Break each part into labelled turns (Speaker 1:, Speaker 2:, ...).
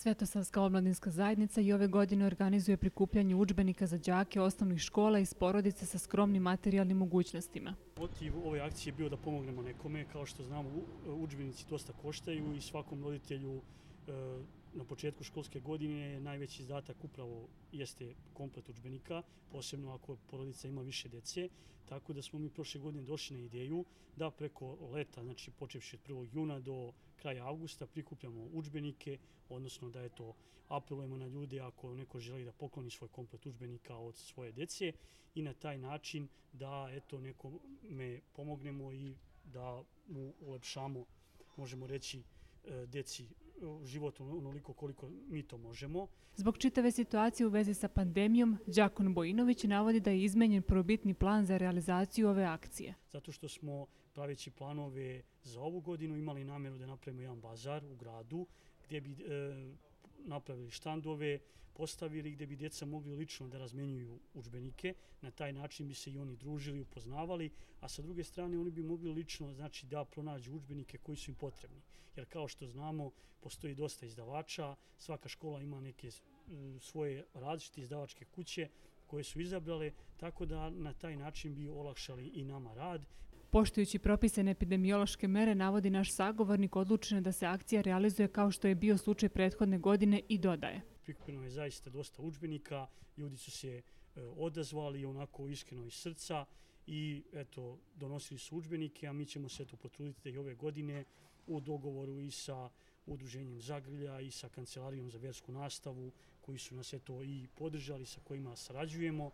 Speaker 1: Svetosavska omladinska zajednica i ove godine organizuje prikupljanje udžbenika za đake osnovnih škola iz porodice sa skromnim materijalnim mogućnostima.
Speaker 2: Motiv ove akcije je bio da pomognemo nekome. Kao što znamo, udžbenici dosta koštaju i svakom roditelju na početku školske godine najveći izdatak upravo jeste komplet udžbenika, posebno ako porodica ima više dece. Tako da smo mi prošle godine došli na ideju da preko leta, znači počevši od 1. juna do kraja avgusta, prikupljamo udžbenike, odnosno da apelujemo na ljude ako neko želi da pokloni svoj komplet udžbenika od svoje dece i na taj način da nekome pomognemo i da mu ulepšamo, možemo reći, deci život onoliko koliko mi to možemo.
Speaker 1: Zbog čitave situacije u vezi sa pandemijom, đakon Bojinović navodi da je izmenjen prvobitni plan za realizaciju ove akcije.
Speaker 2: Zato što smo, praveći planove za ovu godinu, imali namjeru da napravimo jedan bazar u gradu gdje bi napravili štandove, postavili gdje bi djeca mogli lično da razmenjuju udžbenike. Na taj način bi se i oni družili, upoznavali, a sa druge strane oni bi mogli lično, znači, da pronađu udžbenike koji su im potrebni. Jer kao što znamo, postoji dosta izdavača, svaka škola ima neke svoje različite izdavačke kuće koje su izabrale, tako da na taj način bi olakšali i nama rad.
Speaker 1: Poštujući propisane epidemiološke mere, navodi naš sagovornik, odlučeno da se akcija realizuje kao što je bio slučaj prethodne godine i dodaje.
Speaker 2: Prikupljeno je zaista dosta udžbenika, ljudi su se odazvali onako iskreno iz srca i donosili su udžbenike, a mi ćemo se potruditi da i ove godine u dogovoru i sa Udruženjem Zagrlja i sa Kancelarijom za vjersku nastavu, koji su nas i podržali, sa kojima sarađujemo,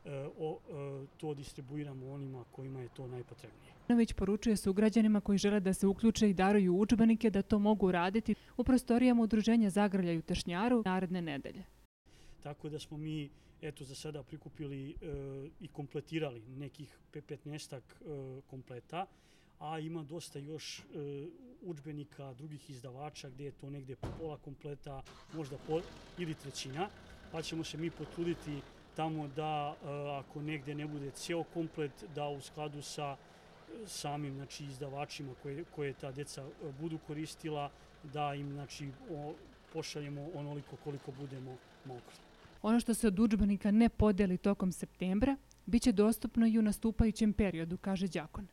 Speaker 2: to distribuiramo onima kojima je to najpotrebnije.
Speaker 1: Bojinović poručuje sugrađanima koji žele da se uključe i daruju udžbenike da to mogu raditi u prostorijama Udruženja Zagrlja i u Tešnjaru naredne nedelje.
Speaker 2: Tako da smo mi za sada prikupili i kompletirali nekih 15 kompleta, a ima dosta još udžbenika drugih izdavača gdje je to negdje pola kompleta, možda ili trećina, pa ćemo se mi potruditi tamo da ako negdje ne bude cijel komplet, da u skladu sa samim izdavačima koje ta djeca budu koristila, da im pošaljemo onoliko koliko budemo mogli.
Speaker 1: Ono što se od udžbenika ne podeli tokom septembra, bit će dostupno i u nastupajućem periodu, kaže đakon.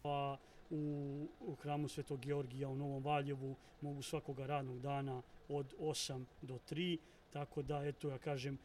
Speaker 2: U hramu Svetog Georgija u Novom Valjevu mogu svakoga radnog dana od 8 do 3, tako da, ja kažem,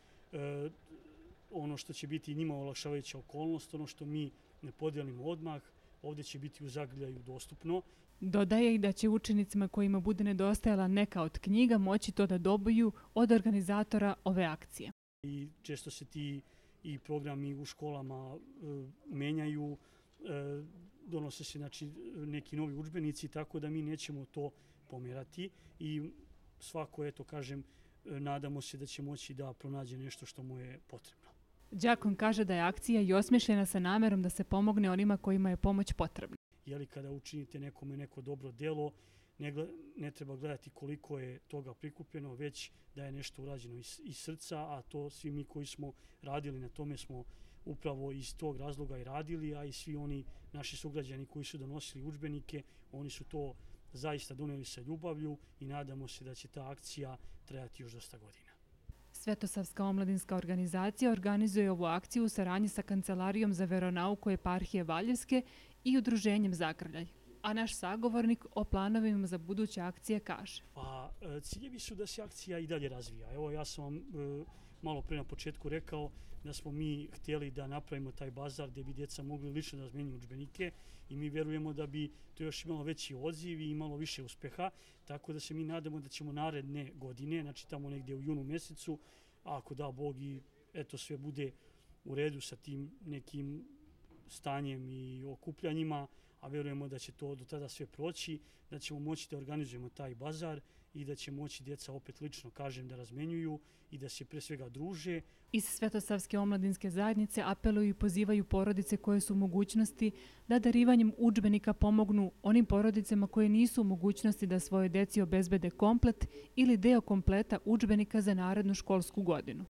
Speaker 2: ono što će biti njima olakšavajuća okolnost, ono što mi ne podijelimo odmah, ovdje će biti u Zagrljaju dostupno.
Speaker 1: Dodaje i da će učenicima kojima bude nedostajala neka od knjiga moći to da dobiju od organizatora ove akcije.
Speaker 2: I često se ti i programi u školama menjaju, donose se neki novi udžbenici, tako da mi nećemo to pomjerati i svako, nadamo se da će moći da pronađe nešto što mu je potrebno.
Speaker 1: Đakon kaže da je akcija i osmišljena sa namjerom da se pomogne onima kojima je pomoć potrebna.
Speaker 2: Kada učinite nekome neko dobro djelo, ne treba gledati koliko je toga prikupljeno, već da je nešto urađeno iz srca, a to svi mi koji smo radili na tome smo upravo iz tog razloga i radili, a i svi oni naši sugrađani koji su donosili udžbenike, oni su to zaista doneli sa ljubavlju i nadamo se da će ta akcija trajati još dosta godina.
Speaker 1: Svetosavska omladinska organizacija organizuje ovu akciju u saradnji sa Kancelarijom za veronauku eparhije Valjevske i Udruženjem Zagrljaj. A naš sagovornik o planovima za buduće akcije kaže.
Speaker 2: Ciljevi su da se akcija i dalje razvija. Evo, ja sam vam malo pre na početku rekao da smo mi htjeli da napravimo taj bazar gdje bi djeca mogli lično da razmenjuju udžbenike i mi vjerujemo da bi to još imalo veći odziv i imalo više uspeha, tako da se mi nadamo da ćemo naredne godine, znači tamo negdje u junu mjesecu, ako da Bog i sve bude u redu sa tim nekim stanjem i okupljanjima, a vjerujemo da će to do tada sve proći, da ćemo moći da organizujemo taj bazar i da će moći djeca opet lično, da razmenjuju i da se pre svega druže.
Speaker 1: Iz Svetosavske omladinske zajednice apeluju i pozivaju porodice koje su u mogućnosti da darivanjem udžbenika pomognu onim porodicama koje nisu u mogućnosti da svoje deci obezbede komplet ili deo kompleta udžbenika za narednu školsku godinu.